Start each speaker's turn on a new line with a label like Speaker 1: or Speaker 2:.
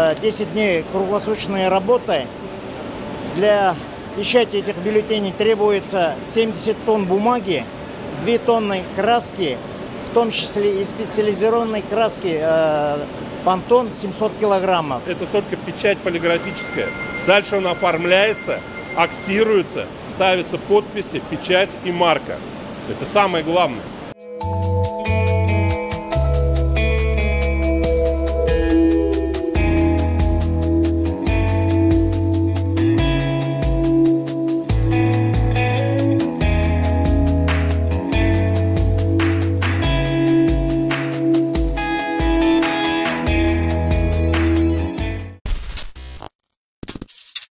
Speaker 1: 10 дней круглосуточной работы. Для печати этих бюллетеней требуется 70 тонн бумаги, 2 тонны краски, в том числе и специализированной краски Pantone 700 килограммов.
Speaker 2: Это только печать полиграфическая. Дальше он оформляется, актируется, ставятся подписи, печать и марка. Это самое главное.